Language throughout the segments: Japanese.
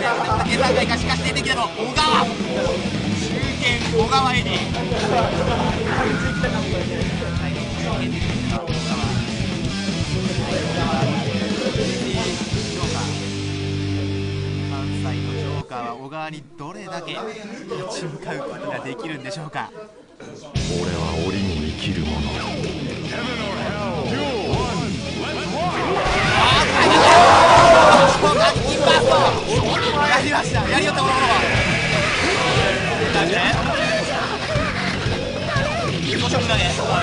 計算外かしかし出てきたの小川、中堅小川エディ、関西のジョーカーは小川にどれだけ立ち向かうことができるんでしょうか。 俺は檻に生きる者。 やりました、やりよったものは大丈夫5色投げ、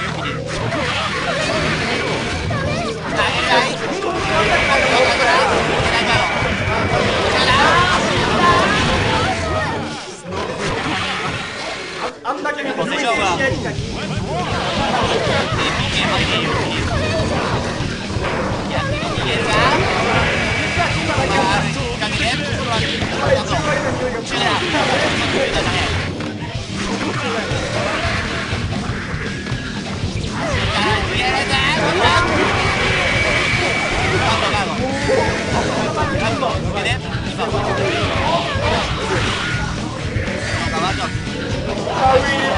あんだけ見てる Sorry.